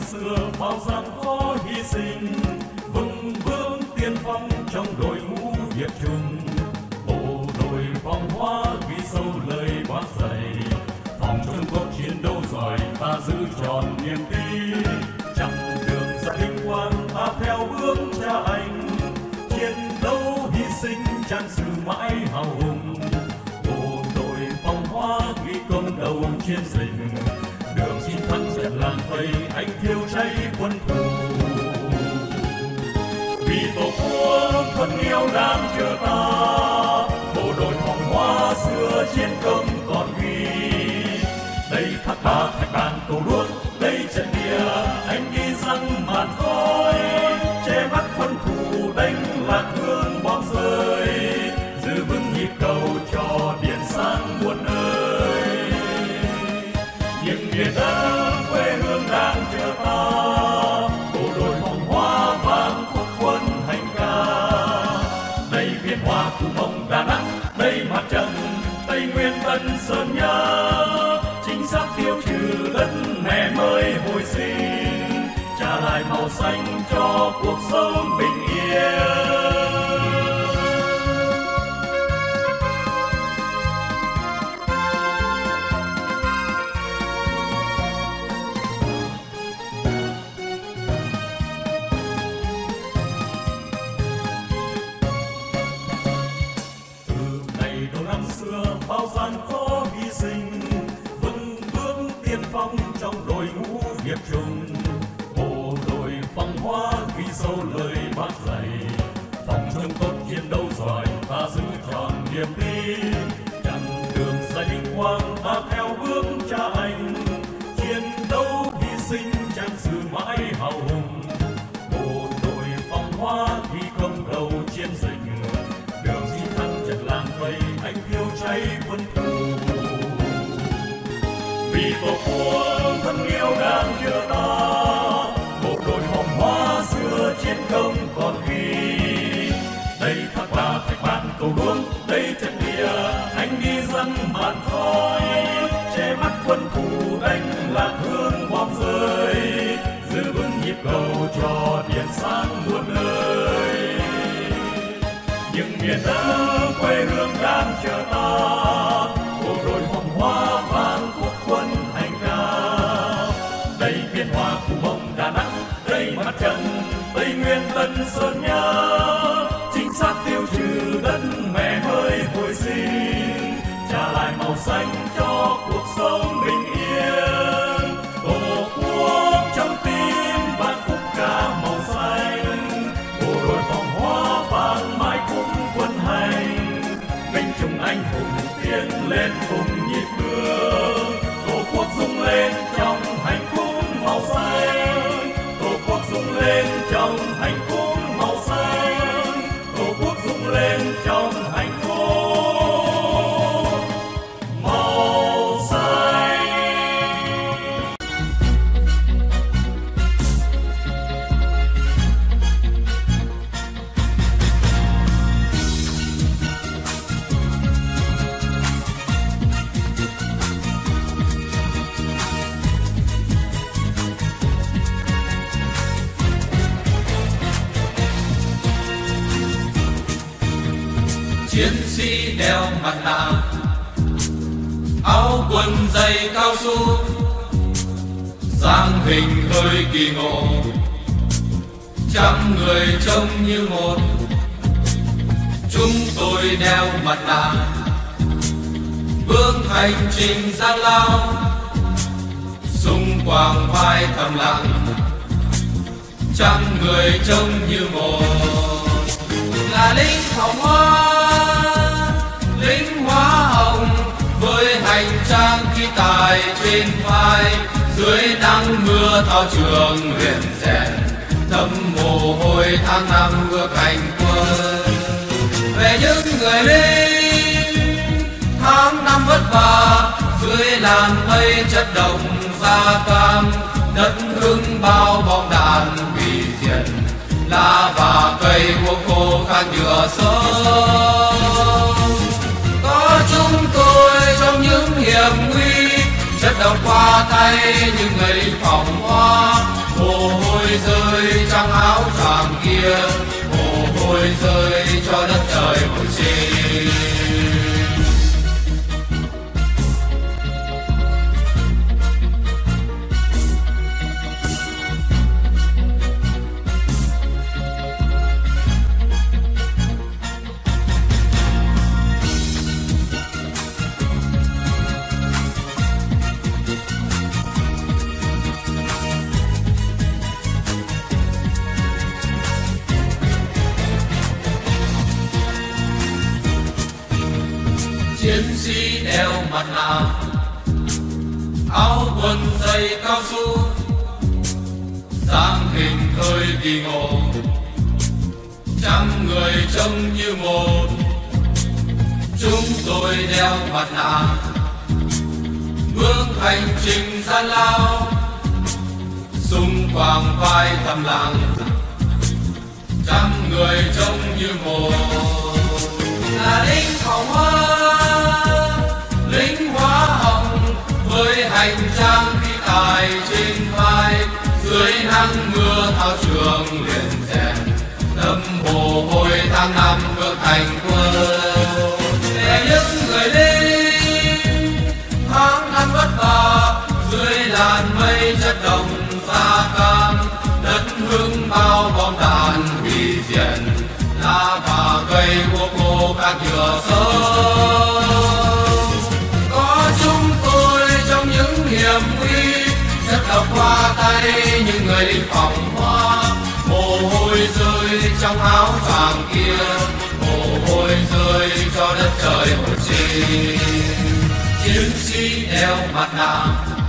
xưa bao gian khó hy sinh, vững vững tiên phong trong đội ngũ Việt Trung. Bộ đội phong hóa ghi sâu lời bác dạy, phòng chống cuộc chiến đấu giỏi ta giữ tròn niềm tin. Chẳng đường ra vinh quang ta theo bước cha anh, chiến đấu hy sinh trang sử mãi hào hùng. Bộ đội phong hóa ghi công đầu chiến dịch, đường chiến thắng trận làng Tây anh thiêu cháy quân thù. Vì tổ quốc thân yêu đang chờ ta, bộ đội phong hóa xưa chiến công còn ghi. Đây thác bà thạch bàn cầu đuốc, đây trận địa anh đi răng màn khói, che mắt quân thù đánh lạc hương bom rơi, giữ vững nhịp cầu cho biển sáng muôn nơi. Nhưng miền đất quê hương đang chờ ta, bộ đội phong hóa vang quốc quân hành ca. Đây Biên Hòa, Cù Mông, Đà Nẵng, đây mặt trận Tây Nguyên, Tân Sơn Nhất, chính xác tiêu trừ đất mẹ mới hồi sinh, trả lại màu xanh cho cuộc sống bình yên. Bao gian khó hy sinh, vững vững tiên phong trong đội ngũ Việt Trung. Bộ đội phong hóa ghi sâu lời bác dạy, phòng chống tốt chiến đấu giỏi ta giữ tròn niềm tin. Chẳng đường dài vinh quang ta theo bước cha anh, chiến đấu hy sinh trang sử mãi hào hùng. Bộ đội phong hóa ghi công đầu chiến dịch, đường chiến thắng trận làng Tây anh thiêu cháy quân thù. Vì tổ quốc thân yêu đang chờ ta, bộ đội phong hóa xưa chiến công còn ghi. Đây thác bà thạch bàn cầu đuốc, đây trận địa anh đi răng màn khói, che mắt quân thù đánh lạc hương bom rơi, giữ vững nhịp cầu cho điện sáng muôn nơi. Nhưng miền đất quê hương đang chờ ta, bộ đội phong hóa vang quốc quân hành ca. Đây Biên Hòa, Cù Mông, Đà Nẵng, đây mặt trận Tây Nguyên, Tân Sơn Nhất, chính xác tiêu trừ đất mẹ mới hồi sinh, trả lại màu xanh cho cuộc sống bình yên. Tổ quốc trong tim vang khúc ca màu xanh, bộ đội phong hóa vang mãi khúc quân hành. Binh chủng anh hùng tiến lên cùng nhịp bước, tổ quốc rung lên trong hạnh phúc màu xanh. Tổ quốc rung lên trong hạnh phúc màu xanh, tổ quốc rung lên trong hạnh phúc màu xanh. Chiến sĩ đeo mặt nạ, áo quần dày cao su, dáng hình hơi kỳ ngộ, trăm người trông như một. Chúng tôi đeo mặt nạ, bước hành trình gian lao, xung quanh vai thầm lặng, trăm người trông như một. Là lính hồng hoa, lính hóa hồng, với hành trang khí tài trên vai, dưới nắng mưa thao trường luyện rèn, thấm mồ hôi tháng năm bước hành quân. Về những người lính tháng năm vất vả, dưới làn mây chất đồng da cam, đất hương bao bom đạn hủy diệt, lá và cây khô khô khan nhựa sớm. Có chúng tôi trong những hiểm nguy, chất đồng qua tay những người lính phòng hoa, rơi trong áo choàng kia, mồ hôi rơi cho đất trời hồi sinh. Chiến sĩ đeo mặt nạ, áo quần giày cao su, dáng hình hơi kỳ ngộ, trăm người trông như một. Chúng tôi đeo mặt nạ, bước hành trình gian lao, xung quanh vai thầm lặng, trăm người trông như một. Là lính phòng hoa, lính hóa hồng, với hành trang khí tài trên vai, dưới nắng mưa thao trường luyện rèn, đẫm mồ hôi tháng năm bước thành quân. Để những người lính tháng năm vất vả, dưới làn mây chất đồng da cam, đất hương bao bom đạn hủy diệt, lá và cây của cô các nhựa sớm. Có chúng tôi trong những hiểm nguy, chất độc qua tay những người lính phòng hoa. Mồ hôi rơi trong áo choàng kia, mồ hôi rơi cho đất trời hồi sinh. Chiến sĩ đeo mặt nạ,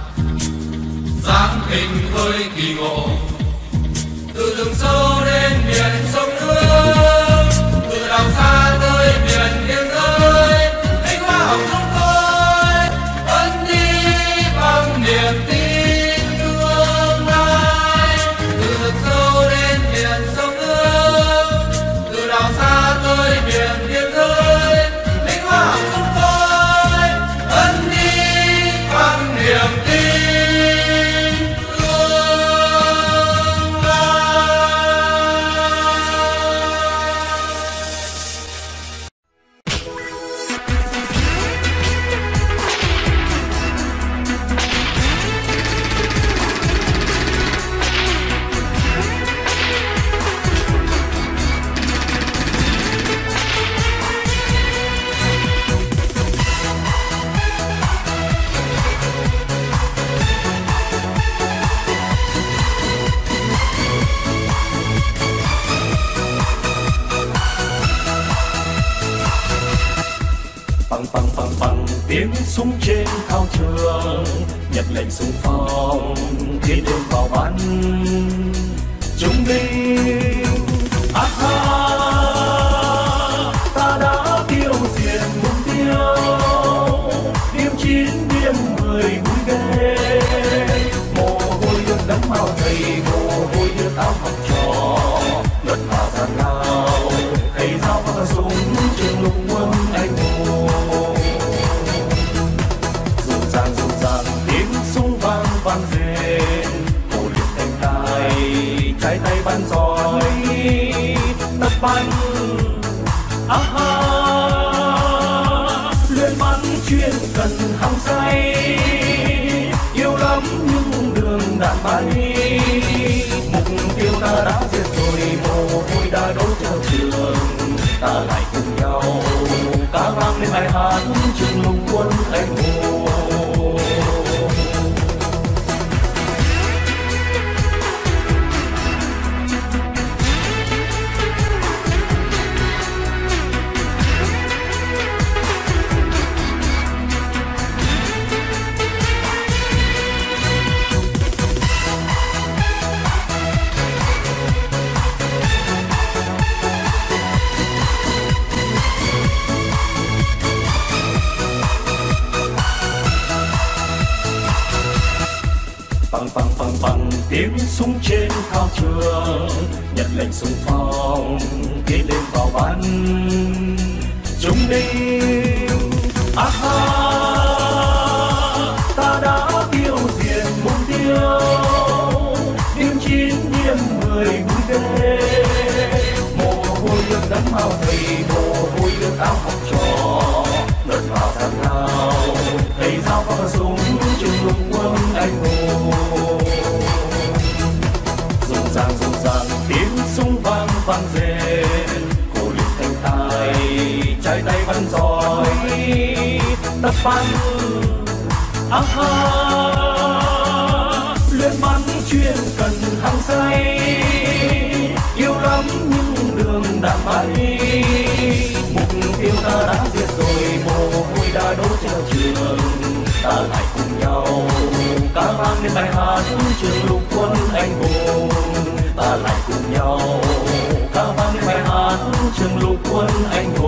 dáng hình hơi kỳ ngộ, từ rừng sâu đến miền sông nước, từ đảo xa tới miền biên giới, lính hoa hồng chúng tôi vẫn đi bằng niềm tin tương lai. Từ rừng sâu đến miền sông nước, từ đảo xa tới miền biên giới, lính hoa hồng chúng tôi vẫn đi bằng niềm tin. Tiếng súng trên thao trường, nhận lệnh xung phong khi đêm vào bắn. Chúng binh ta đã tiêu diệt mục tiêu, đêm 9 đêm 10 vui ghê. Mồ hôi nước đẫm áo dày, mồ hôi nước áo học trò, luật hòa gian lao, thầy giáo và súng trường lục quân anh hùng. Tiếng súng vang vang rền, cổ liệt thành tài, trái tay bắn giỏi tập bắn. Luyện bắn chuyên cần hăng say, yêu lắm những đường đạn bay. Mục tiêu ta đã diệt rồi, mồ hôi đã đổ theo trường, ta lại cùng nhau ca vang lên bài hát trường lục quân anh hùng. Bằng tiếng súng trên thao trường, nhận lệnh xung phong khi đêm vào bắn. Chúng đinh ta đã tiêu diệt mục tiêu, đêm 9 đêm mau thầy mồ hôi nước áo học trò ngợt vào thang nào thầy giáo có súng trường lục quân anh hùng. Rộn ràng tiếng súng vang vang rền cổ liệt thành tài trái tay bắn giỏi tập bắn luyện bắn chuyên cần hăng say yêu lắm những đường đạn bay mục tiêu ta đã diệt rồi mồ hôi đã đổ trên trường ta lại cùng nhau ca vang lên bài hát trường lục quân anh hùng ta lại cùng nhau ca vang lên bài hát trường lục quân anh hùng.